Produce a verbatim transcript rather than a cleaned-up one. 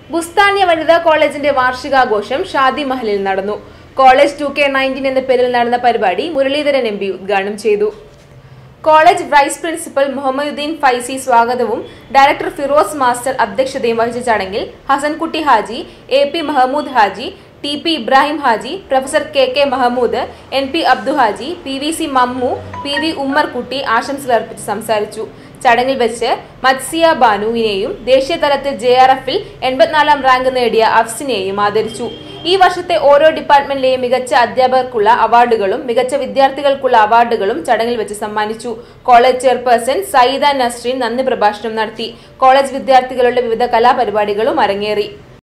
ബുസ്താനിയ വനിതാ കോളേജിന്റെ വാർഷികാഘോഷം ഷാദി മഹലിൽ നടന്നു. കോളേജ് ടു കെ നയൻറ്റീൻ എന്ന പേരിൽ നടന്ന പരിപാടി മുരളീധരൻ എം പി ഉദ്ഘാടനം ചെയ്തു. College vice principal Muhammaduddeen Faizy സ്വാഗതവും ഡയറക്ടർ ഫിറോസ് മാസ്റ്റർ അധ്യക്ഷതയും വഹിച്ച ചടങ്ങിൽ Hasankutty Haji, A P Mahmood Haji, T P Ibrahim Haji, professor K K Mahmood, N P Abdu Haji, P V C Mammu, P V Ummerkutty ആശംസകൾ അർപ്പിച്ച് സംസാരിച്ചു. ചടങ്ങിൽ വെച്ച് മത്സിയ ബാനുവിനെയും ദേശീയ തലത്തിൽ ജെ ആർ എഫിൽ എൺപത്തിനാലാം റാങ്ക് നേടിയ അഫ്സിനെയും ആദരിച്ചു. ഈ വർഷത്തെ ഓരോ ഡിപ്പാർട്ട്മെന്റിലെയും മികച്ച അധ്യാപകർക്കുള്ള അവാർഡുകളും മികച്ച വിദ്യാർത്ഥികൾക്കുള്ള അവാർഡുകളും ചടങ്ങിൽ വെച്ച് സമ്മാനിച്ചു. കോളേജ് ചെയർപേഴ്സൺ സയ്യിദ നസ്രീൻ നന്ദി പ്രഭാഷണം നടത്തി. കോളേജ് വിദ്യാർത്ഥികളുടെ വിവിധ കലാപരിപാടികളും അരങ്ങേറി.